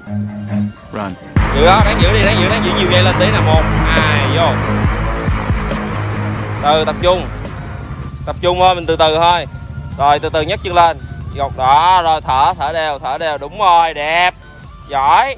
Run. Giữ đó, đáng giữ đi, đáng giữ nhiều giây lên tí nè. 1, 2, vô. Tập trung thôi, mình từ từ thôi. Rồi từ từ nhấc chân lên. Gọc đó, rồi thở đều, đúng rồi, đẹp. Giỏi.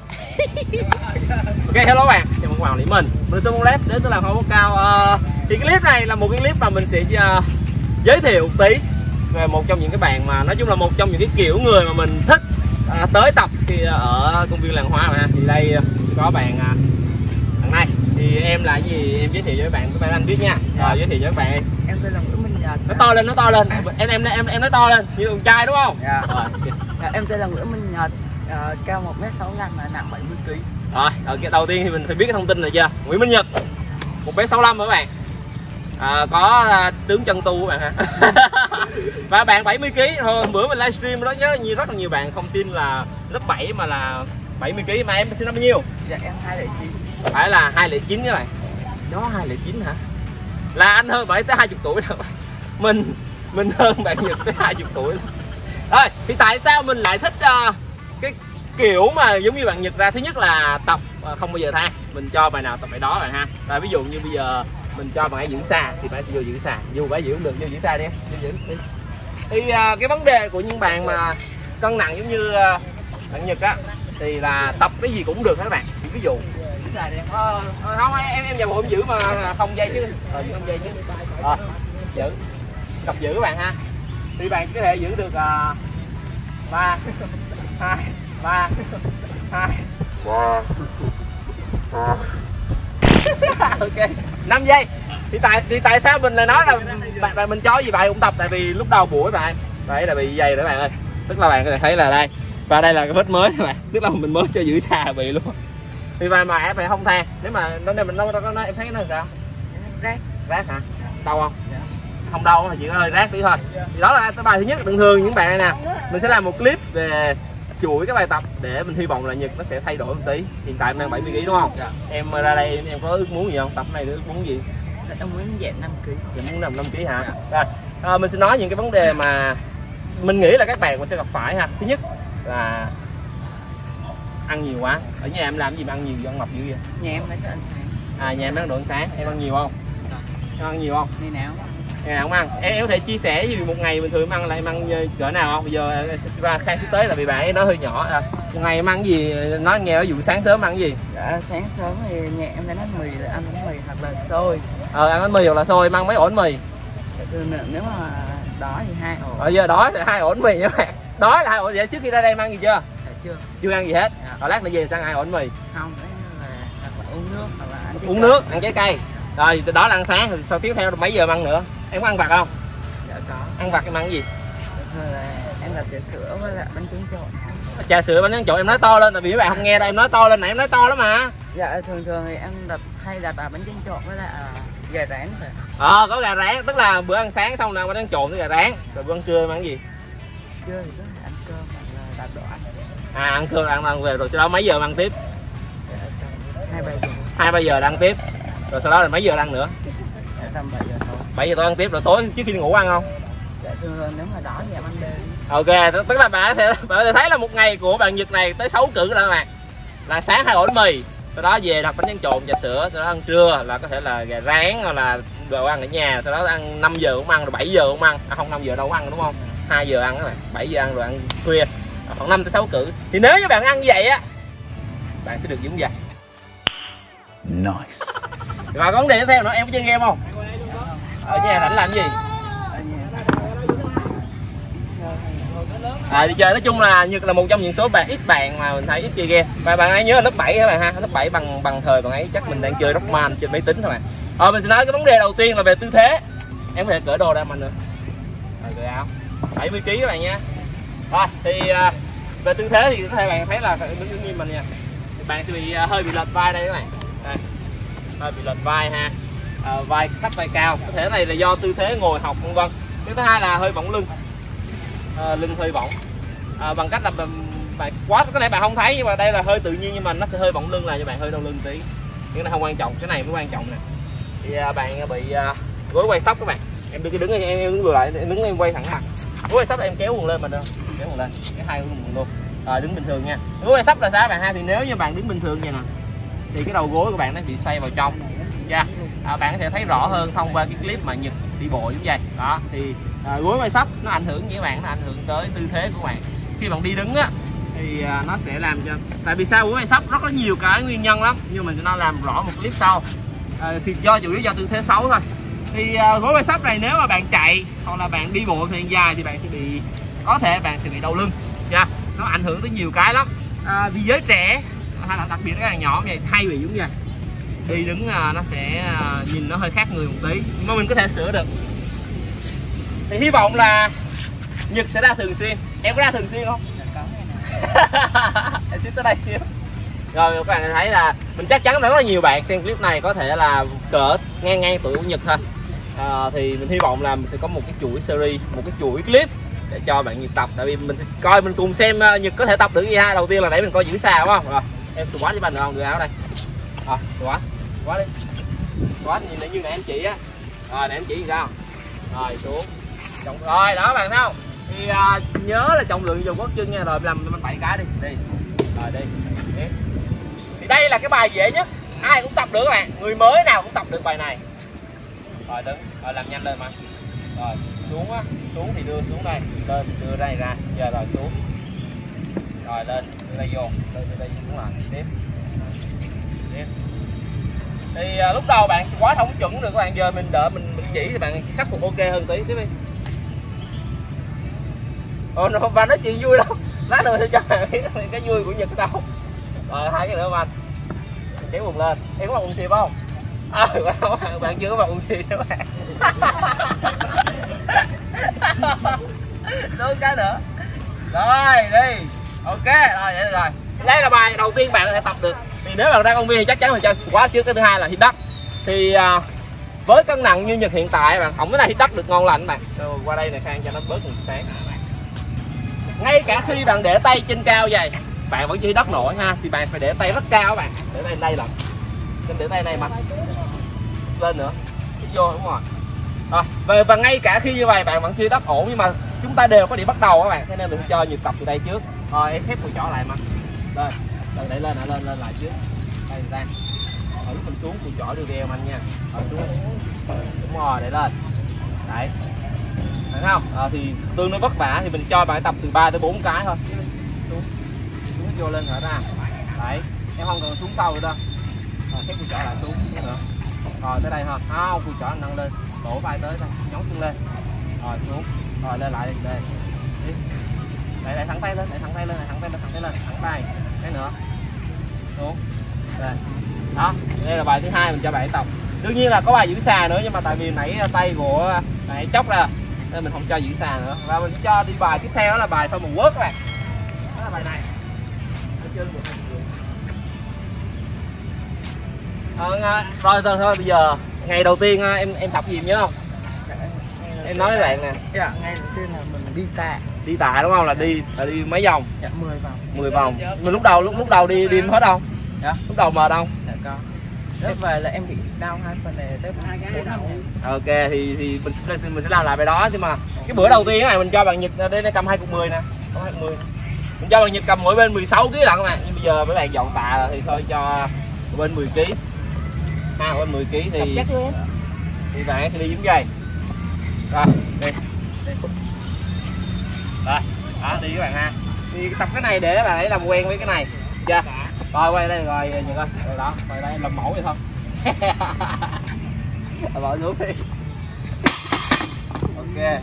Ok, hello các bạn, chào mừng các bạn đến mình Sơn Môn Lab đến từ làng hoa bóng cao. Thì cái clip này là một cái clip mà mình sẽ giới thiệu một tí về một trong những cái bạn mà nói chung là một trong những cái kiểu người mà mình thích tới tập khi ở công viên làng hoa mà. Thì đây có bạn thằng này, thì em là cái gì em giới thiệu với các bạn anh biết nha. Rồi giới thiệu cho các bạn. Em tên là Nguyễn Minh Nhật. Nó to lên em nói to lên như con trai đúng không? Dạ. Rồi. Em tên là Nguyễn Minh Nhật, cao 1m65, nặng 70 kg. Rồi, cái đầu tiên thì mình phải biết cái thông tin này chưa? Nguyễn Minh Nhật 1m65 các bạn. Có tướng chân tu các bạn ha. Và bạn 70 kg. Hôm bữa mình livestream đó nhớ rất là nhiều bạn không tin là lớp 7 mà là 70 kg. Mà em sinh năm bao nhiêu? Dạ em 209. Phải là 209 các bạn. Đó 209 hả? Là anh hơn bạn tới 20 tuổi rồi. Mình hơn bạn Nhật tới 20 tuổi. Rồi, thì tại sao mình lại thích cái kiểu mà giống như bạn Nhật ra? Thứ nhất là tập không bao giờ tha. Mình cho bài nào tập bài đó bạn ha. Rồi ví dụ như bây giờ mình cho bạn ấy giữ xa thì bạn sẽ vô giữ xa, dù bạn giữ không được vô giữ xa đi, vô giữ đi. Thì cái vấn đề của những bạn mà cân nặng giống như bạn Nhật á thì là tập cái gì cũng được các bạn. Thì ví dụ giữ xa đi. Không em vào bộ em giữ mà không dây chứ. Giữ không dây chứ. Giữ. Tập giữ các bạn ha. Thì bạn có thể giữ được 3 2 3 2 ok 5 giây. Thì tại sao mình lại nói là mình cho gì bạn cũng tập? Tại vì lúc đầu buổi bạn đấy là bị dày đó bạn ơi, tức là bạn có thể thấy là đây và đây là cái vết mới các bạn, tức là mình mới cho giữ xa bị luôn. Thì mà em phải không tha. Nếu mà nó em thấy nó sao? Rác hả? Đau không? Không đau mà chỉ hơi rác tí thôi. Thì đó là cái bài thứ nhất. Thường thường những bạn này nè, mình sẽ làm một clip về chuỗi cái bài tập để mình hy vọng là Nhật nó sẽ thay đổi một tí. Hiện tại em đang 70 kg đúng không? Dạ. Em ra đây em có ước muốn gì không? Tập này ước muốn gì? Em muốn giảm 5 kg. Em muốn 5 kg hả? Dạ. Rồi mình sẽ nói những cái vấn đề mà mình nghĩ là các bạn sẽ gặp phải ha. Thứ nhất là ăn nhiều quá. Ở nhà em làm cái gì mà ăn nhiều, ăn mập dữ vậy? Nhà em lấy đồ ăn sáng. Nhà em bán đồ ăn sáng. Em ăn nhiều không? Em ăn nhiều không? Ngày nào không ăn. Em có thể chia sẻ gì một ngày bình thường em ăn là em ăn cỡ nào không? Bây giờ khai sắp tới là vì bạn ấy nói hơi nhỏ. Một ngày em ăn cái gì? Nói nghe ví dụ sáng sớm ăn cái gì? Dạ, sáng sớm thì nhà em lấy bánh mì, là ăn bánh mì hoặc là xôi. Ăn bánh mì hoặc là xôi, em ăn mấy ổ bánh mì? Nếu mà đói thì 2 ổ. Giờ đói thì 2 ổ bánh mì nha bạn. Đói là 2 ổ. Vậy trước khi ra đây em ăn gì chưa? Dạ, chưa ăn gì hết. Rồi lát nữa về sang 2 ổ bánh mì. Không, đấy là hoặc là uống nước hoặc là ăn uống nước, ăn trái cây. Rồi đó là ăn sáng. Rồi sau tiếp theo mấy giờ em ăn nữa? Em có ăn vặt không? Dạ có. Ăn vặt em ăn cái gì? Em làm trà sữa với lại bánh tráng trộn. Trà sữa bánh tráng trộn em nói to lên, tại vì các bạn không nghe đâu, em nói to lên này, em nói to lắm mà. Dạ thường thì em hay đặt bánh tráng trộn với lại gà rán rồi. Có gà rán, tức là bữa ăn sáng xong là bánh tráng trộn với gà rán. Rồi bữa ăn trưa em ăn cái gì? Trưa thì có thể ăn cơm hoặc là đặt đồ ăn. Ăn cơm ăn về rồi sau đó mấy giờ em ăn tiếp? Dạ, 2-3 giờ ăn tiếp. Rồi sau đó là mấy giờ ăn nữa? Dạ, tầm 7 giờ thôi. 7 giờ tối ăn tiếp, rồi tối trước khi đi ngủ ăn không? Dạ thường nếu mà đói thì em ăn đêm. Ok, tức là bạn có thể thấy là một ngày của bạn Nhật này tới 6 cử các bạn. Là sáng 2 ổ bánh mì, sau đó về đặt bánh tráng trộn, trà sữa, sau đó ăn trưa là có thể là gà rán hoặc là đồ ăn ở nhà, sau đó ăn 5 giờ cũng ăn, rồi 7 giờ cũng ăn. Không 5 giờ đâu có ăn đúng không? 2 giờ ăn các bạn, 7 giờ ăn rồi ăn khuya. Khoảng 5 tới 6 cử. Thì nếu như bạn ăn như vậy á, bạn sẽ được dưỡng dày. Nice. Và có vấn đề tiếp theo nữa, em có chơi game không? Ở nhà rảnh làm gì? Đi chơi. Nói chung là Nhật là một trong những số bạn ít bạn mà mình thấy ít chơi game. Và bạn ấy nhớ là lớp 7 các bạn ha, lớp 7 bằng thời bạn ấy chắc mình đang chơi Rockman trên máy tính thôi bạn. Mình sẽ nói cái vấn đề đầu tiên là về tư thế. Em có thể cởi đồ ra mình nữa. Cởi áo. 70 kg các bạn nha. Rồi thì về tư thế thì có thể bạn thấy là đứng như mình nha. Thì bạn sẽ bị hơi bị lệch vai đây các bạn. Đây. Hơi bị lệch vai ha. Vai thấp vai cao, có thể này là do tư thế ngồi học vân vân. Cái thứ hai là hơi võng lưng. Lưng hơi võng. Bằng cách là bạn squat, cái này bạn không thấy nhưng mà đây là hơi tự nhiên, nhưng mà nó sẽ hơi võng lưng làm cho bạn hơi đau lưng tí. Cái này không quan trọng, cái này mới quan trọng nè. Thì bạn bị gối quay sóc các bạn. Em đứng em đứng lại, em đứng em quay thẳng mặt. Gối quay sóc em kéo quần lên mình đâu. Kéo quần lên, cái hai quần luôn. Rồi đứng bình thường nha. Gối quay sắp là sao bạn ha, thì nếu như bạn đứng bình thường vậy nè thì cái đầu gối của bạn nó bị xoay vào trong nha. Bạn có thể thấy rõ hơn thông qua cái clip mà Nhật đi bộ giống vậy đó. Thì gối quay sắp nó ảnh hưởng với bạn, nó ảnh hưởng tới tư thế của bạn. Khi bạn đi đứng á thì nó sẽ làm cho, tại vì sao gối quay sắp rất có nhiều cái nguyên nhân lắm, nhưng mình sẽ làm rõ một clip sau. Thì chủ yếu do tư thế xấu thôi. Thì gối quay sắp này nếu mà bạn chạy hoặc là bạn đi bộ thời gian dài thì bạn sẽ bị, có thể bạn sẽ bị đau lưng nha. Nó ảnh hưởng tới nhiều cái lắm. Vì giới trẻ hay là đặc biệt các bạn nhỏ này hay bị giống vậy, đi đứng nó sẽ nhìn nó hơi khác người một tí, nhưng mà mình có thể sửa được. Thì hy vọng là Nhật sẽ ra thường xuyên. Em có ra thường xuyên không? Em xin tới đây xíu. Rồi các bạn thấy là mình chắc chắn rất là nhiều bạn xem clip này có thể là cỡ ngang tuổi của Nhật thôi. Thì mình hy vọng là mình sẽ có một cái chuỗi series, một cái chuỗi clip để cho bạn Nhật tập. Tại vì mình sẽ coi, mình cùng xem Nhật có thể tập được gì ha. Đầu tiên là nãy mình coi giữ xa đúng không? Rồi em squat với bạn được không? Được áo đây. Squat đi. Squat nhìn lại như này em chỉ á. Rồi để em chỉ sao? Rồi xuống. Rồi đó bạn thấy không? Thì nhớ là trọng lượng dùng gót chân nha. Rồi làm 7 cái đi. Rồi đi. Thì đây là cái bài dễ nhất, ai cũng tập được các bạn, người mới nào cũng tập được bài này. Rồi đứng, rồi làm nhanh lên mà. Rồi xuống á, xuống thì đưa xuống đây, lên đưa đây ra, giờ rồi xuống. Rồi lên, đưa đây vô, lên đưa đây xuống lại, tiếp. Thì lúc đầu bạn squat không chuẩn được các bạn, giờ mình đợi mình chỉ thì bạn khắc phục ok hơn tí, tiếp đi. Và nói chuyện vui lắm, lát nữa sẽ cho bạn biết cái vui của Nhật sao. Rồi 2 cái nữa anh kéo quần lên. Em có mặc quần xịp không? Bạn chưa có mặc quần xịp nữa bạn. Đúng cái nữa. Rồi đi. Ok rồi, vậy được rồi. Đây là bài đầu tiên bạn có thể tập được. Thì nếu bạn ra công viên thì chắc chắn mình cho squat trước. Cái thứ hai là hít đất. Thì với cân nặng như Nhật hiện tại bạn không có này hít đất được ngon lành bạn. Qua đây này Khang cho nó bớt nguồn sáng. Ngay cả khi bạn để tay trên cao vậy, bạn vẫn chưa đất nổi ha, thì bạn phải để tay rất cao các bạn, để tay đây là để tay này mà lên nữa, vô đúng rồi. Và ngay cả khi như vậy bạn vẫn chưa đất ổn, nhưng mà chúng ta đều có điểm bắt đầu các bạn, cho nên mình cho nhịp tập từ đây trước. Rồi em khép cùi chỏ lại mà lên, đẩy lên lại trước đây ra, lúc mình xuống cùi chỏ đưa gheo anh nha. Rồi xuống đúng rồi, để lên đấy, thấy không? Thì tương đối vất vả thì mình cho bạn tập từ 3 tới 4 cái thôi. Xuống vô lên thở ra đấy, em không cần xuống sâu nữa đâu. Rồi xếp cùi chỏ lại xuống nữa. Rồi tới đây thôi, không cùi chỏ nâng lên, đổ vai tới đây, nhón chân lên, rồi xuống, rồi lên lại đây, đẩy thẳng tay lên, thẳng tay lên, thẳng tay, cái nữa xuống đây. Đó, đây là bài thứ hai mình cho bạn tập. Đương nhiên là có bài giữ xà nữa, nhưng mà tại vì nãy tay của này chóc ra nên mình không cho giữ xà nữa, và mình cho đi bài tiếp theo, đó là bài thôi một quất các bạn. Đó là bài này. Rồi thôi bây giờ ngày đầu tiên em tập gì nhớ không? Em nói với bạn nè. Dạ, ngày đầu tiên là mình đi tạ đúng không? Là đi mấy vòng? Dạ, 10 vòng. 10 vòng. Mình lúc đầu đi hết không? Dạ. Lúc đầu mệt không? Dạ có. Lúc về là em bị đau 2 phần này tới 2 cái đầu. Ok thì mình sẽ làm lại bài đó, nhưng mà cái bữa đầu tiên này mình cho bạn Nhật đây nó cầm 2 cục 10 nè, có 2 cục 10. Mình cho bạn Nhật cầm mỗi bên 16 kg lận các bạn, nhưng bây giờ mấy bạn dọn tạ rồi thì thôi cho bên 10 kg. Bên 10 kg thì bạn sẽ đi giống vậy. Rồi, đi. Rồi, đó đi các bạn ha. Thì tập cái này để các bạn ấy làm quen với cái này. Chưa? Rồi quay đây rồi Nhật ơi. Rồi đó, rồi đây làm mẫu vậy thôi. Bỏ xuống đi. Ok.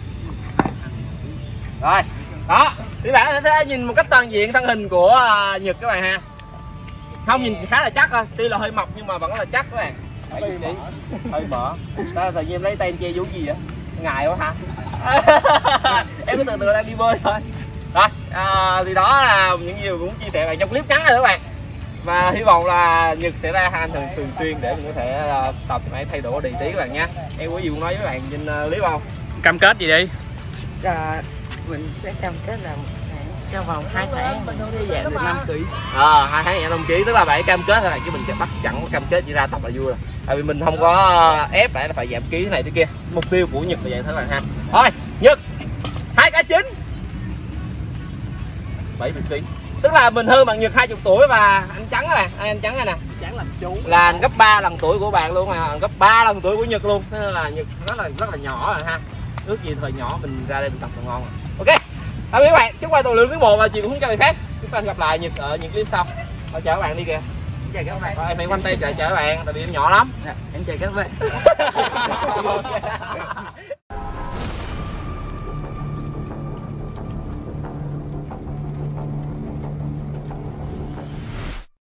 Rồi, đó. Thì bạn sẽ nhìn một cách toàn diện thân hình của Nhật các bạn ha. Không, nhìn khá là chắc thôi, tuy là hơi mập nhưng mà vẫn là chắc các bạn. Hơi mỡ. Đó, tự nhiên lấy tay em che vú gì vậy? Ngại quá hả? Em cứ từ từ đang đi bơi thôi. Rồi, thì đó là những gì cũng chia sẻ bạn trong clip ngắn rồi các bạn. Và hy vọng là Nhật sẽ ra hàng thường xuyên để mình có thể tập phải thay đổi body tí các bạn nha. Em có gì muốn nói với bạn trên clip không? Cam kết gì đi? Mình sẽ cam kết là trong vòng 2 tháng mình đi giảm được 5 kg. 2 tháng giảm 5 kg, tức là bạn cam kết thôi, chứ mình chẳng có cam kết gì ra tập là vui rồi. Tại vì mình không có ép bạn là phải giảm ký thế này thế kia. Mục tiêu của Nhật là vậy thôi bạn ha. Thôi, Nhật 2 cái 9. 70 kg. Tức là mình hơn bạn Nhật 20 tuổi. Và anh Trắng các bạn, anh Trắng này nè, Trắng làm chú là anh gấp 3 lần tuổi của bạn luôn, anh gấp 3 lần tuổi của Nhật luôn. Thế nên là Nhật rất là nhỏ rồi ha. Ước gì thời nhỏ mình ra đây mình tập còn ngon rồi. Ok, tạm biệt các bạn, chúc các bạn tàu lượng tiến bộ và chị cũng không cho người khác. Chúng ta gặp lại Nhật ở những clip sau. Chào các bạn đi kìa. Chào các bạn. Em phải quanh tay chào các bạn, tại vì em nhỏ lắm. Em chào các bạn.